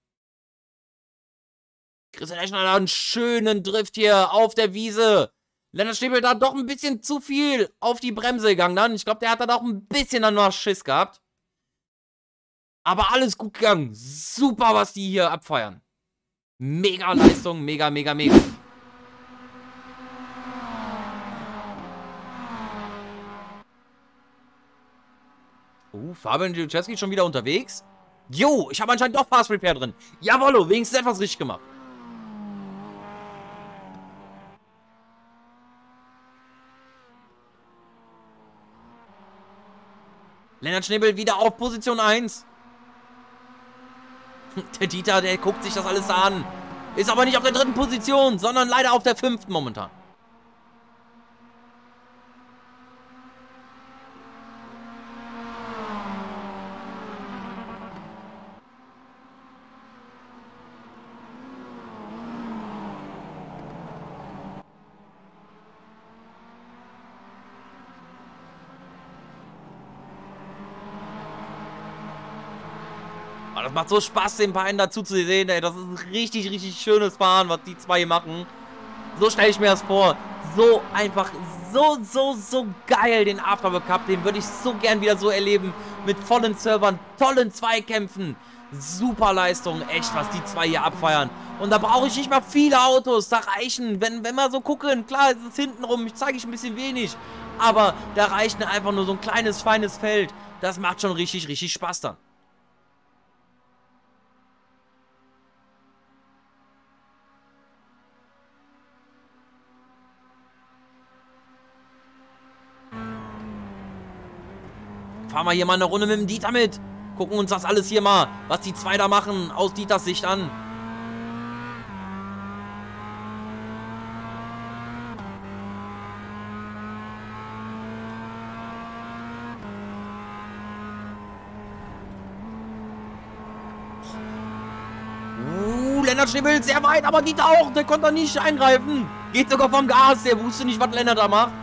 Christian Eschner hat einen schönen Drift hier auf der Wiese. Lennart Stäbel da doch ein bisschen zu viel auf die Bremse gegangen dann. Ich glaube, der hat da auch ein bisschen dann noch Schiss gehabt. Aber alles gut gegangen. Super, was die hier abfeiern. Mega Leistung, mega, mega, mega. Oh, Fabian Dziuczewski schon wieder unterwegs. Jo, ich habe anscheinend doch Fast Repair drin. Jawollo, wenigstens etwas richtig gemacht. Lennart Schnebel wieder auf Position eins. Der Dieter, der guckt sich das alles da an. Ist aber nicht auf der dritten Position, sondern leider auf der fünften momentan. Das macht so Spaß, den beiden dazu zu sehen, ey. Das ist ein richtig, richtig schönes Fahren, was die zwei hier machen. So stelle ich mir das vor. So einfach, so, so, so geil, den Afterwork Cup. Den würde ich so gern wieder so erleben. Mit vollen Servern, tollen Zweikämpfen. Super Leistung, echt, was die zwei hier abfeiern. Und da brauche ich nicht mal viele Autos. Da reichen, wenn, wenn wir so gucken, klar, es ist hintenrum, ich zeige ich ein bisschen wenig. Aber da reicht einfach nur so ein kleines, feines Feld. Das macht schon richtig, richtig Spaß dann. Fahren wir hier mal eine Runde mit dem Dieter mit. Gucken uns das alles hier mal, was die zwei da machen, aus Dieters Sicht an. Uh, Lennart Schnebel sehr weit, aber Dieter auch. Der konnte nicht eingreifen. Geht sogar vom Gas. Der wusste nicht, was Lennart da macht.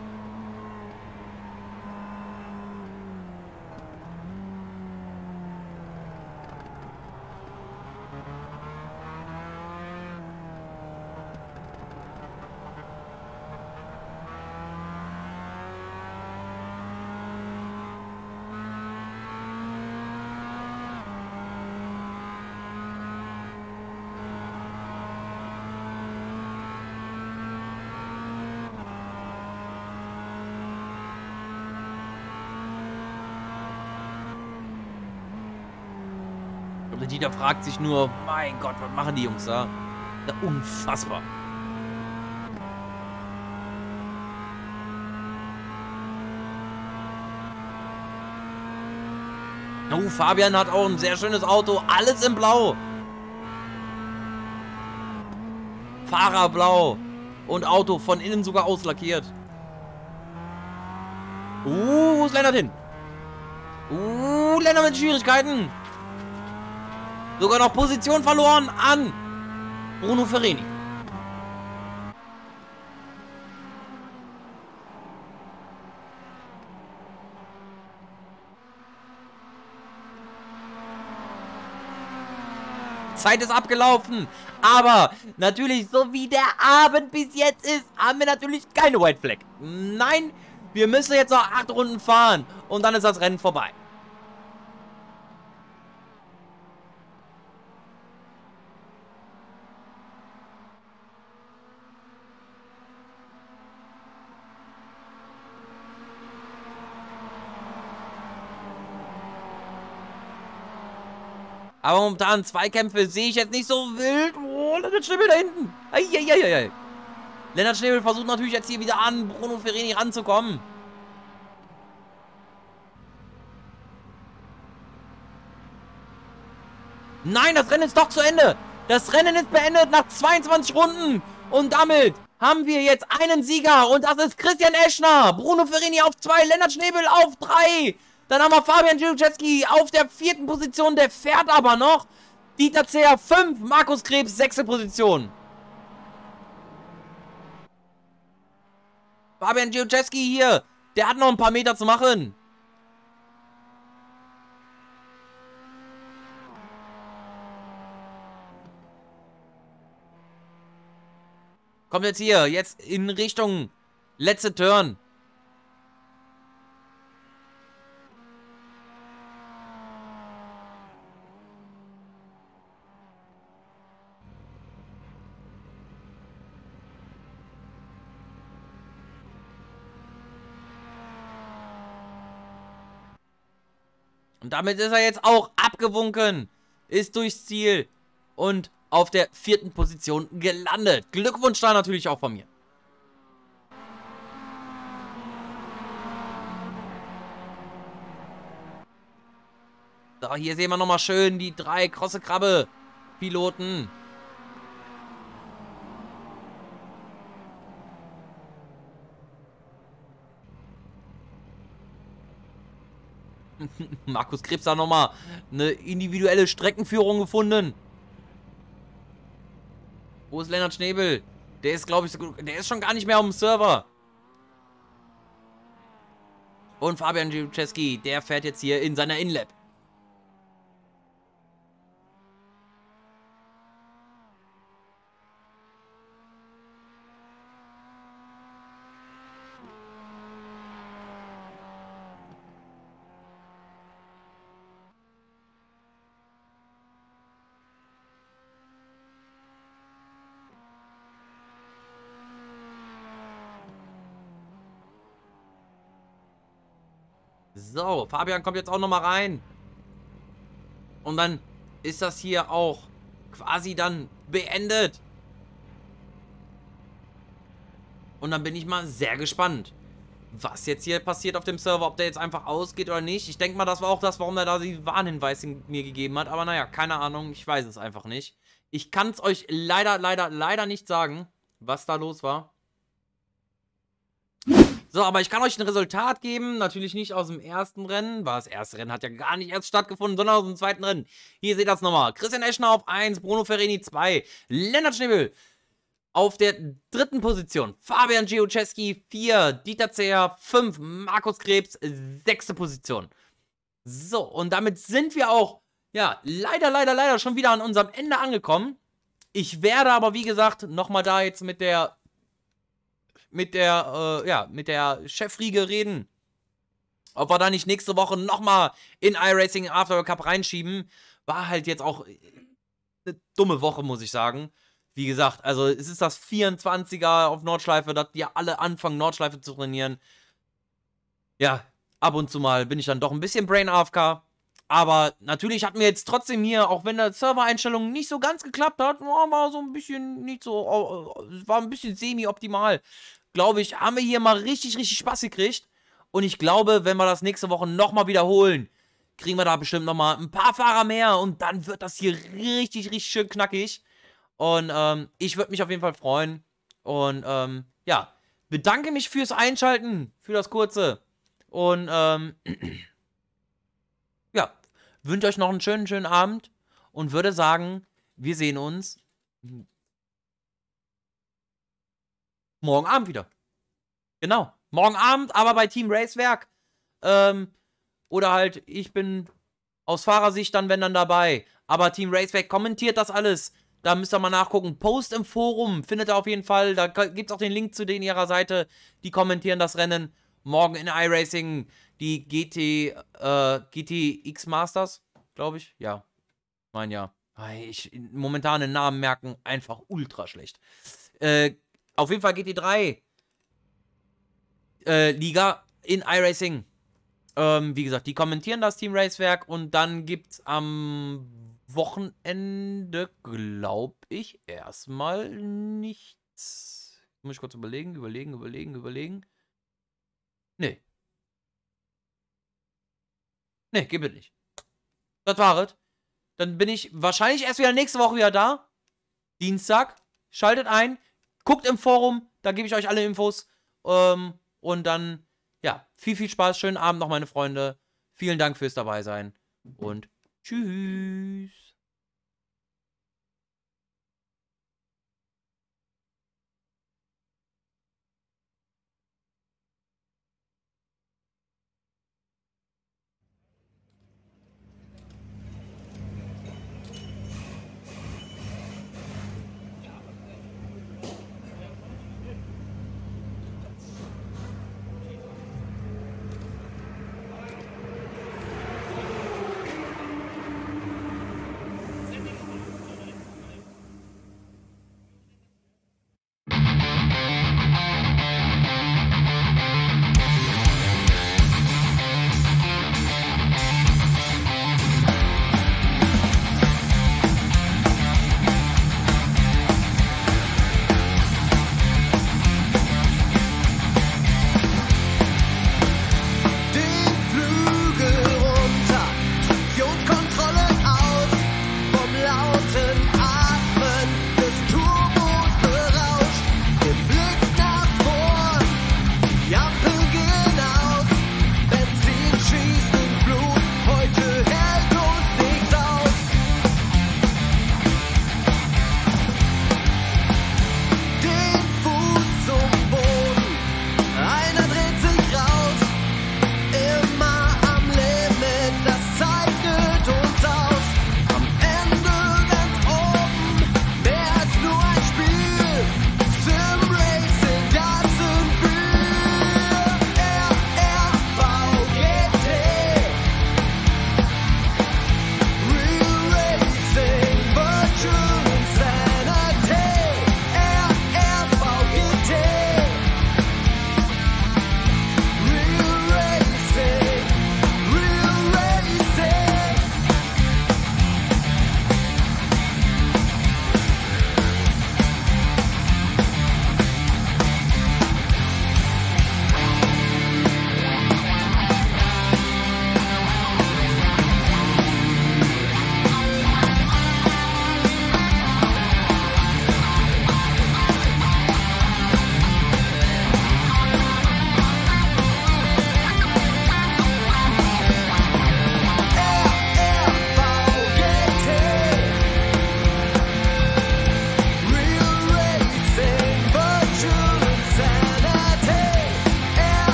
Und der Dieter fragt sich nur, mein Gott, was machen die Jungs da? Ja, unfassbar. Oh, Fabian hat auch ein sehr schönes Auto. Alles in Blau. Fahrer blau. Und Auto von innen sogar auslackiert. Uh, wo ist Lennart hin? Uh, Lennart mit Schwierigkeiten. Sogar noch Position verloren an Bruno Ferrini. Zeit ist abgelaufen. Aber natürlich, so wie der Abend bis jetzt ist, haben wir natürlich keine White Flag. Nein, wir müssen jetzt noch acht Runden fahren. Und dann ist das Rennen vorbei. Aber momentan Zweikämpfe sehe ich jetzt nicht so wild. Oh, das Schnibbel da hinten. Eieieiei. Lennart Schnebel versucht natürlich jetzt hier wieder an Bruno Ferrini ranzukommen. Nein, das Rennen ist doch zu Ende. Das Rennen ist beendet nach zweiundzwanzig Runden. Und damit haben wir jetzt einen Sieger. Und das ist Christian Eschner. Bruno Ferrini auf zwei, Lennart Schnebel auf drei. Dann haben wir Fabian Giucheski auf der vierten Position. Der fährt aber noch. Dieter Zeher fünf, Markus Krebs sechste Position. Fabian Giucheski hier. Der hat noch ein paar Meter zu machen. Kommt jetzt hier, jetzt in Richtung letzte Turn. Und damit ist er jetzt auch abgewunken. Ist durchs Ziel. Und auf der vierten Position gelandet. Glückwunsch da natürlich auch von mir. So, hier sehen wir nochmal schön die drei krosse Krabbe Piloten. Markus Krebs da nochmal eine individuelle Streckenführung gefunden. Wo ist Lennart Schnebel? Der ist, glaube ich, so, der ist schon gar nicht mehr auf dem Server. Und Fabian Giucheski, der fährt jetzt hier in seiner Inlap. So, Fabian kommt jetzt auch nochmal rein. Und dann ist das hier auch quasi dann beendet. Und dann bin ich mal sehr gespannt, was jetzt hier passiert auf dem Server. Ob der jetzt einfach ausgeht oder nicht. Ich denke mal, das war auch das, warum er da die Warnhinweise mir gegeben hat. Aber naja, keine Ahnung. Ich weiß es einfach nicht. Ich kann es euch leider, leider, leider nicht sagen, was da los war. So, aber ich kann euch ein Resultat geben. Natürlich nicht aus dem ersten Rennen, weil das erste Rennen hat ja gar nicht erst stattgefunden, sondern aus dem zweiten Rennen. Hier seht ihr das nochmal. Christian Eschner auf eins, Bruno Ferrini zwei, Lennart Schnebel auf der dritten Position, Fabian Giucheski vier, Dieter Zeher fünf, Markus Krebs sechste Position. So, und damit sind wir auch, ja, leider, leider, leider schon wieder an unserem Ende angekommen. Ich werde aber, wie gesagt, nochmal da jetzt mit der mit der, äh, ja, mit der Chefriege reden. Ob wir da nicht nächste Woche nochmal in iRacing After Cup reinschieben. War halt jetzt auch eine dumme Woche, muss ich sagen. Wie gesagt, also es ist das vierundzwanziger auf Nordschleife, dass die alle anfangen, Nordschleife zu trainieren. Ja, ab und zu mal bin ich dann doch ein bisschen Brain A F K. Aber natürlich hat mir jetzt trotzdem hier, auch wenn der Server-Einstellung nicht so ganz geklappt hat, war so ein bisschen nicht so, war ein bisschen semi-optimal. Glaube ich, haben wir hier mal richtig, richtig Spaß gekriegt. Und ich glaube, wenn wir das nächste Woche nochmal wiederholen, kriegen wir da bestimmt nochmal ein paar Fahrer mehr. Und dann wird das hier richtig, richtig schön knackig. Und ähm, ich würde mich auf jeden Fall freuen. Und ähm, ja, bedanke mich fürs Einschalten, für das Kurze. Und ähm, ja, wünsche euch noch einen schönen, schönen Abend. Und würde sagen, wir sehen uns morgen Abend wieder. Genau. Morgen Abend, aber bei Team Racewerk. Ähm, oder halt, ich bin aus Fahrersicht dann, wenn dann dabei. Aber Team Racewerk kommentiert das alles. Da müsst ihr mal nachgucken. Post im Forum findet ihr auf jeden Fall. Da gibt es auch den Link zu denen ihrer Seite. Die kommentieren das Rennen. Morgen in iRacing die G T, äh, G T X Masters, glaube ich. Ja, mein ja. Ich momentan den Namen merken, einfach ultra schlecht. Äh, auf jeden Fall G T drei äh, Liga in iRacing. Ähm, wie gesagt, die kommentieren das Team Racewerk und dann gibt es am Wochenende, glaube ich, erstmal nichts. Muss ich kurz überlegen, überlegen, überlegen, überlegen. Nee. Nee, gibt es nicht. Das war es. Dann bin ich wahrscheinlich erst wieder nächste Woche wieder da. Dienstag. Schaltet ein. Guckt im Forum. Da gebe ich euch alle Infos. Ähm, und dann, ja, viel, viel Spaß. Schönen Abend noch, meine Freunde. Vielen Dank fürs Dabeisein. Und tschüss.